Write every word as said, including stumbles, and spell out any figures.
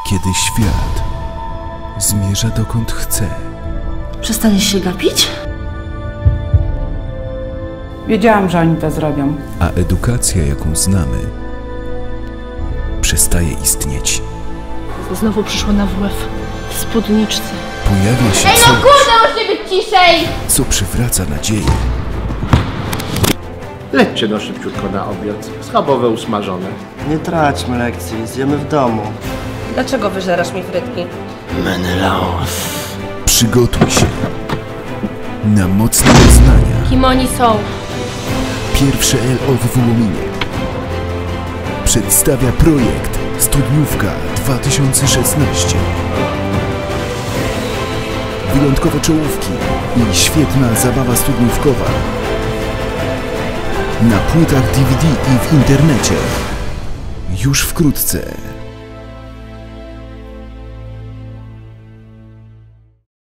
Kiedy świat zmierza dokąd chce. Przestaniesz się gapić? Wiedziałam, że oni to zrobią. A edukacja, jaką znamy, przestaje istnieć. Znowu przyszło na W F w spódniczce. Pojawia się Ej, no coś, kurde, musi być ciszej! co przywraca nadzieję. Lećcie no szybciutko na obiad. Schabowe usmażone. Nie traćmy lekcji, zjemy w domu. Dlaczego wyżerasz mi frytki? Menelaos. Przygotuj się na mocne wyznania. Kim oni są? Pierwsze L O w Wołominie przedstawia projekt Studniówka dwa tysiące szesnaście. Wyjątkowe czołówki i świetna zabawa studniówkowa na płytach D V D i w internecie. Już wkrótce.